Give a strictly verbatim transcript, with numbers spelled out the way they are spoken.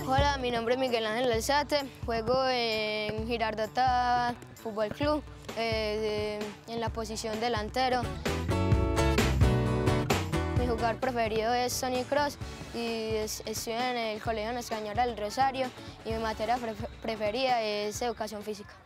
Hola, mi nombre es Miguel Ángel Alzate, juego en Girardota Fútbol Club, eh, en la posición delantero. Mi jugador preferido es Toni Kroos y es, estoy en el Colegio Nuestra Señora del Rosario y mi materia pre preferida es Educación Física.